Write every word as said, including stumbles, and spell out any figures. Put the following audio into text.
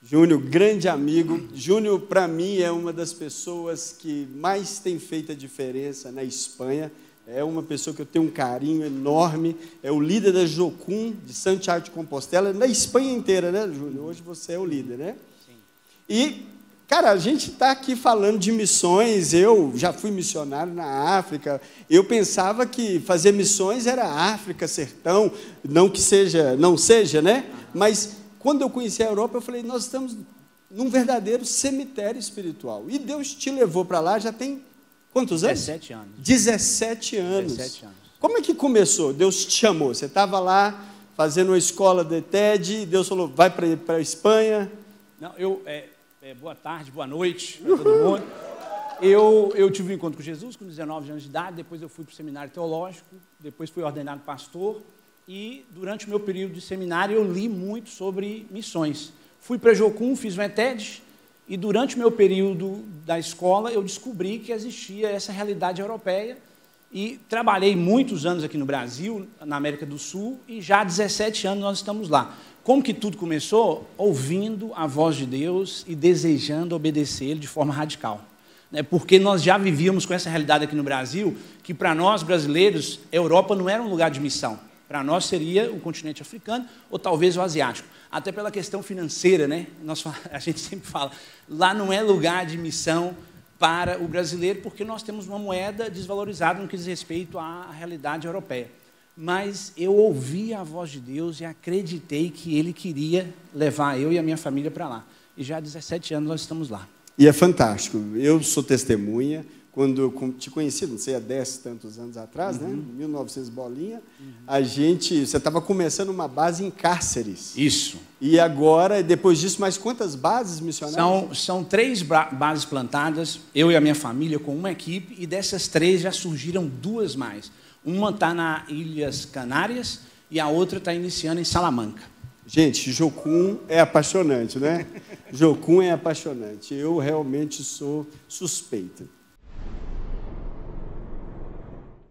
Júnior, grande amigo. Júnior, para mim, é uma das pessoas que mais tem feito a diferença na Espanha. É uma pessoa que eu tenho um carinho enorme. É o líder da Jocum, de Santiago de Compostela, na Espanha inteira, né, Júnior? Hoje você é o líder, né? Sim. E, cara, a gente está aqui falando de missões. Eu já fui missionário na África. Eu pensava que fazer missões era África, sertão, não que seja, não seja, né? Mas quando eu conheci a Europa, eu falei, nós estamos num verdadeiro cemitério espiritual. E Deus te levou para lá, já tem quantos anos? dezessete anos. dezessete anos. dezessete anos. Como é que começou? Deus te chamou. Você estava lá fazendo uma escola de T E D, Deus falou, vai para a Espanha. Não, eu, é, é, boa tarde, boa noite para todo mundo. Eu, eu tive um encontro com Jesus com dezenove anos de idade, depois eu fui para o seminário teológico, depois fui ordenado pastor. E, durante o meu período de seminário, eu li muito sobre missões. Fui para a Jocum, fiz um E T E D, e, durante o meu período da escola, eu descobri que existia essa realidade europeia. E trabalhei muitos anos aqui no Brasil, na América do Sul, e já há dezessete anos nós estamos lá. Como que tudo começou? Ouvindo a voz de Deus e desejando obedecer Ele de forma radical. Porque nós já vivíamos com essa realidade aqui no Brasil, que, para nós, brasileiros, a Europa não era um lugar de missão. Para nós seria o continente africano ou talvez o asiático. Até pela questão financeira, né? Nós, a gente sempre fala, lá não é lugar de missão para o brasileiro, porque nós temos uma moeda desvalorizada no que diz respeito à realidade europeia. Mas eu ouvi a voz de Deus e acreditei que Ele queria levar eu e a minha família para lá. E já há dezessete anos nós estamos lá. E é fantástico. Eu sou testemunha. Quando eu te conheci, não sei, há dez tantos anos atrás, uhum. né? mil e novecentos bolinha, uhum. a gente, você estava começando uma base em Cáceres. Isso. E agora, depois disso, mais quantas bases missionárias? São, são três bases plantadas, eu e a minha família, com uma equipe, e dessas três já surgiram duas mais. Uma está nas Ilhas Canárias e a outra está iniciando em Salamanca. Gente, Jocum é apaixonante, né? Jocum é apaixonante. Eu realmente sou suspeita.